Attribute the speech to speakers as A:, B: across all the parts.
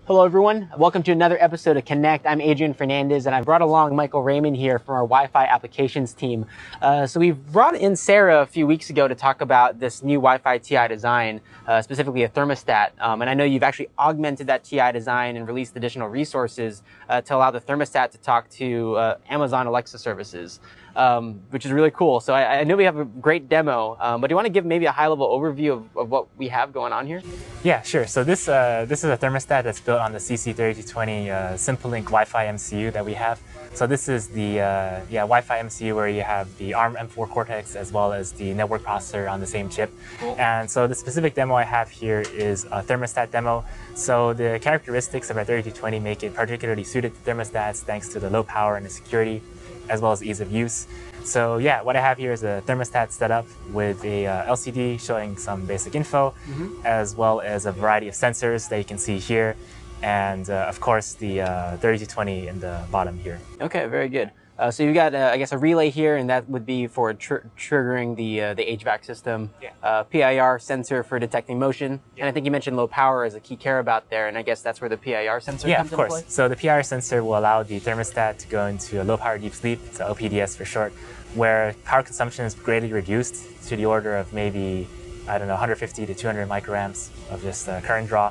A: Hello everyone, welcome to another episode of Connect. I'm Adrian Fernandez and I brought along Michael Raymond here from our Wi-Fi applications team. So we brought in Sarah a few weeks ago to talk about this new Wi-Fi TI design, specifically a thermostat. And I know you've actually augmented that TI design and released additional resources to allow the thermostat to talk to Amazon Alexa services. Which is really cool. So I know we have a great demo, but do you want to give maybe a high-level overview of what we have going on here?
B: Yeah, sure. So this is a thermostat that's built on the CC3220 SimpleLink Wi-Fi MCU that we have. So this is the Wi-Fi MCU where you have the ARM M4 Cortex as well as the network processor on the same chip. Cool. And so the specific demo I have here is a thermostat demo. So the characteristics of our 3220 make it particularly suited to thermostats thanks to the low power and the security, as well as ease of use. So yeah, what I have here is a thermostat setup with a LCD showing some basic info, as well as a variety of sensors that you can see here, and of course the 3220 in the bottom here.
A: Okay, very good. So you've got, I guess, a relay here, and that would be for triggering the HVAC system. Yeah. PIR sensor for detecting motion, yeah. And I think you mentioned low power as a key care about there, and I guess that's where the PIR sensor comes into play?
B: Yeah, of course. So the PIR sensor will allow the thermostat to go into a low power deep sleep, so OPDS for short, where power consumption is greatly reduced to the order of maybe, I don't know, 150 to 200 microamps of just current draw.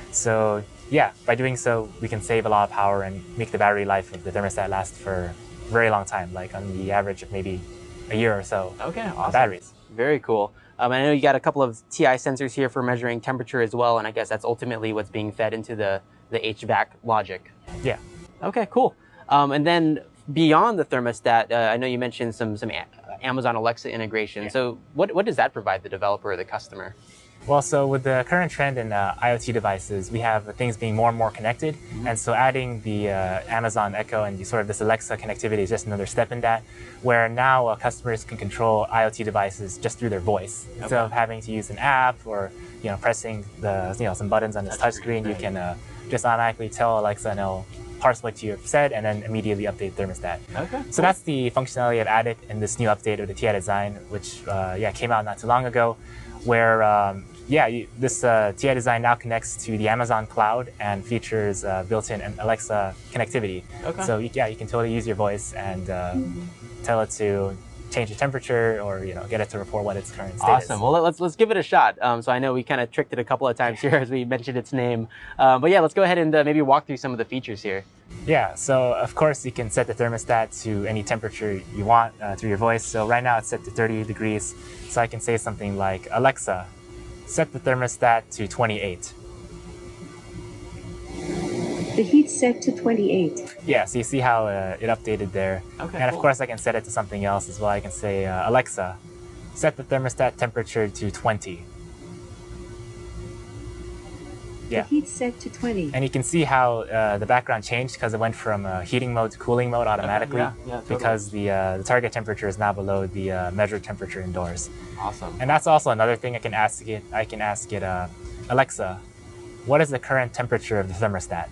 B: So yeah, by doing so, we can save a lot of power and make the battery life of the thermostat last for very long time, like on the average of maybe a year or so.
A: Okay, awesome.
B: Batteries.
A: Very cool. I know you got a couple of TI sensors here for measuring temperature as well, and I guess that's ultimately what's being fed into the HVAC logic.
B: Yeah.
A: Okay, cool. And then beyond the thermostat, I know you mentioned some Amazon Alexa integration. Yeah. So what does that provide the developer or the customer?
B: Well, so with the current trend in IoT devices, we have things being more and more connected. And so adding the Amazon Echo and this Alexa connectivity is just another step in that, where now customers can control IoT devices just through their voice. Okay. Instead of having to use an app or pressing some buttons on this touchscreen, you can just automatically tell Alexa and it'll parse what you have said and then immediately update the thermostat. Okay. So that's the functionality I've added in this new update of the TI design, which came out not too long ago, where this TI design now connects to the Amazon cloud and features built-in Alexa connectivity. Okay. So you can totally use your voice and tell it to change the temperature or get it to report what its current state is.
A: Awesome. Well, let's give it a shot. So I know we kind of tricked it a couple of times here as we mentioned its name. But yeah, let's go ahead and maybe walk through some of the features here.
B: Yeah, so of course you can set the thermostat to any temperature you want through your voice. So right now it's set to 30 degrees. So I can say something like, Alexa, set the thermostat to 28.
C: The heat's set to 28.
B: Yeah, so you see how it updated there. Okay, and of course I can set it to something else as well. I can say, Alexa, set the thermostat temperature to 20.
C: Yeah. The heat's set to 20.
B: And you can see how the background changed because it went from heating mode to cooling mode automatically. Okay. Yeah, totally. Because the target temperature is now below the measured temperature indoors.
A: Awesome.
B: And that's also another thing I can ask it. I can ask it, Alexa, what is the current temperature of the thermostat?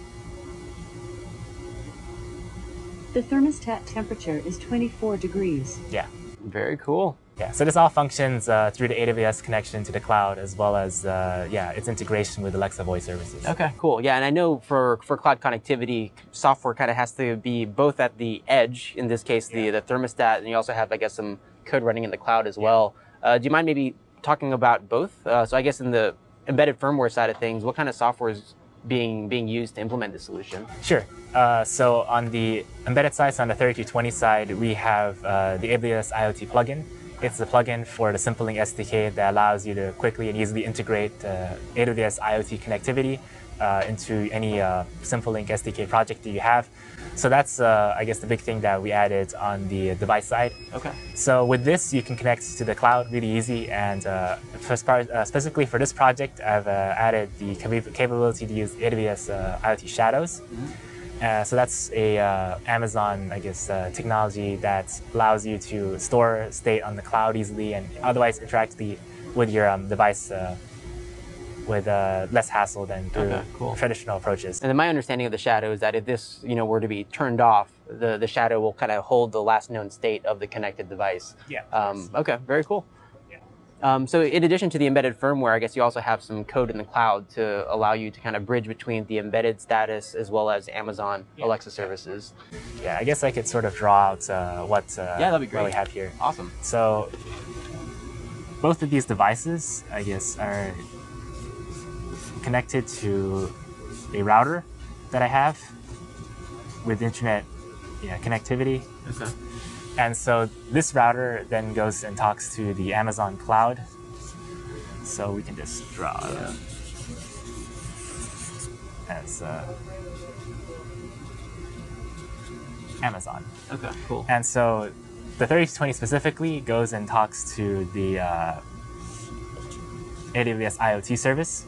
C: The thermostat temperature is 24 degrees.
B: Yeah.
A: Very cool.
B: Yeah, so this all functions through the AWS connection to the cloud, as well as its integration with Alexa voice services.
A: Okay, cool. Yeah, and I know for cloud connectivity, software kind of has to be both at the edge, in this case, the thermostat, and you also have, I guess, some code running in the cloud as well. Do you mind maybe talking about both? So I guess in the embedded firmware side of things, what kind of software is being used to implement this solution?
B: Sure. So on the embedded side, so on the 3220 side, we have the AWS IoT plugin. It's a plugin for the SimpleLink SDK that allows you to quickly and easily integrate AWS IoT connectivity into any SimpleLink SDK project that you have. So that's, I guess, the big thing that we added on the device side. Okay. So with this, you can connect to the cloud really easy. And specifically for this project, I've added the capability to use AWS IoT Shadows. So that's a Amazon, I guess, technology that allows you to store state on the cloud easily and otherwise interact with your device with less hassle than through traditional approaches.
A: And then my understanding of the shadow is that if this were to be turned off, the shadow will kind of hold the last known state of the connected device.
B: Yeah.
A: Okay, very cool. So in addition to the embedded firmware, I guess you also have some code in the cloud to allow you to kind of bridge between the embedded status as well as Amazon Alexa services.
B: Yeah, I guess I could sort of draw out what
A: that'd be great.
B: we have here.
A: Awesome.
B: So both of these devices, I guess, are connected to a router that I have with internet connectivity.
A: Okay.
B: And so this router then goes and talks to the Amazon cloud. So we can just draw as Amazon.
A: Okay, cool.
B: And so the 3220 specifically goes and talks to the AWS IoT service.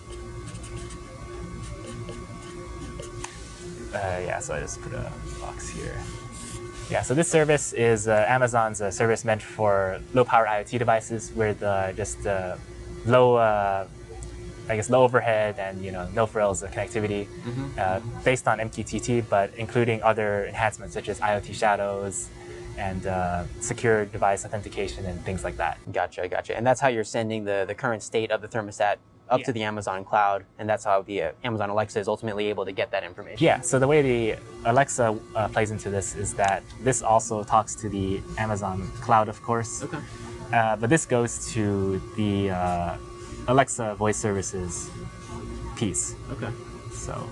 B: So I just put a box here. Yeah, so this service is Amazon's service meant for low-power IoT devices with just low, low overhead and no frills connectivity, based on MQTT, but including other enhancements such as IoT shadows and secure device authentication and things like that.
A: Gotcha. And that's how you're sending the current state of the thermostat up to the Amazon cloud, and that's how the Amazon Alexa is ultimately able to get that information.
B: Yeah, so the way the Alexa plays into this is that this also talks to the Amazon cloud, of course.
A: Okay.
B: But this goes to the Alexa voice services piece.
A: Okay.
B: So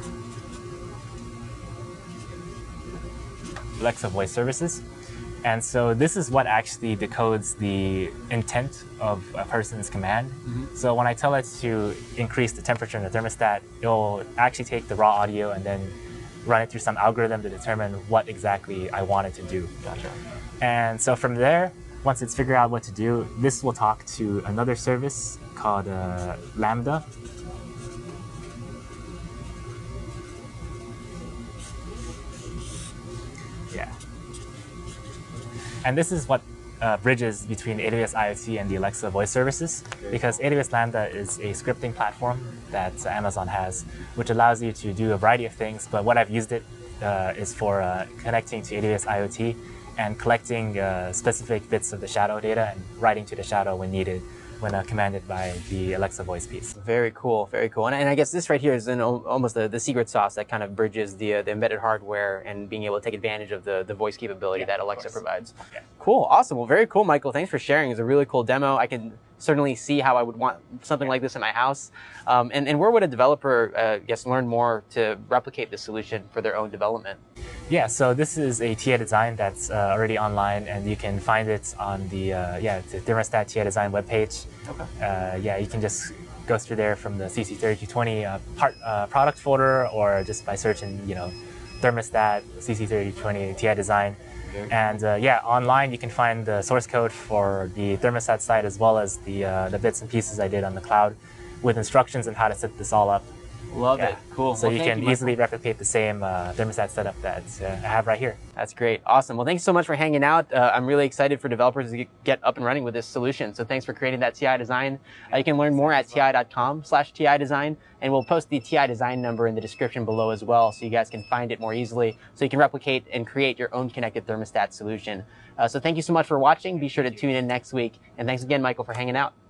B: Alexa voice services. And so this is what actually decodes the intent of a person's command. So when I tell it to increase the temperature in the thermostat, it'll actually take the raw audio and then run it through some algorithm to determine what exactly I want it to do.
A: Gotcha.
B: And so from there, once it's figured out what to do, this will talk to another service called Lambda. Yeah. And this is what bridges between AWS IoT and the Alexa voice services, because AWS Lambda is a scripting platform that Amazon has, which allows you to do a variety of things. But what I've used it is for connecting to AWS IoT and collecting specific bits of the shadow data and writing to the shadow when needed, when commanded by the Alexa voice piece.
A: Very cool, very cool. And I guess this right here is almost the secret sauce that kind of bridges the embedded hardware and being able to take advantage of the voice capability that Alexa provides. Yeah. Cool, awesome. Well, very cool, Michael. Thanks for sharing. It's a really cool demo. I can certainly see how I would want something like this in my house. And where would a developer, learn more to replicate this solution for their own development?
B: Yeah, so this is a TI design that's already online, and you can find it on the the Thermostat TI design webpage. Okay. You can just go through there from the CC3220 product folder, or just by searching, Thermostat CC3220 TI design. And online you can find the source code for the thermostat side as well as the bits and pieces I did on the cloud, with instructions on how to set this all up.
A: Love it. Cool.
B: So you can easily replicate the same thermostat setup that I have right here.
A: That's great. Awesome. Well, thanks so much for hanging out. I'm really excited for developers to get up and running with this solution. So thanks for creating that TI design. You can learn more at ti.com/TI design, and we'll post the TI design number in the description below as well, so you guys can find it more easily, so you can replicate and create your own connected thermostat solution. So thank you so much for watching. Be sure to tune in next week. And thanks again, Michael, for hanging out.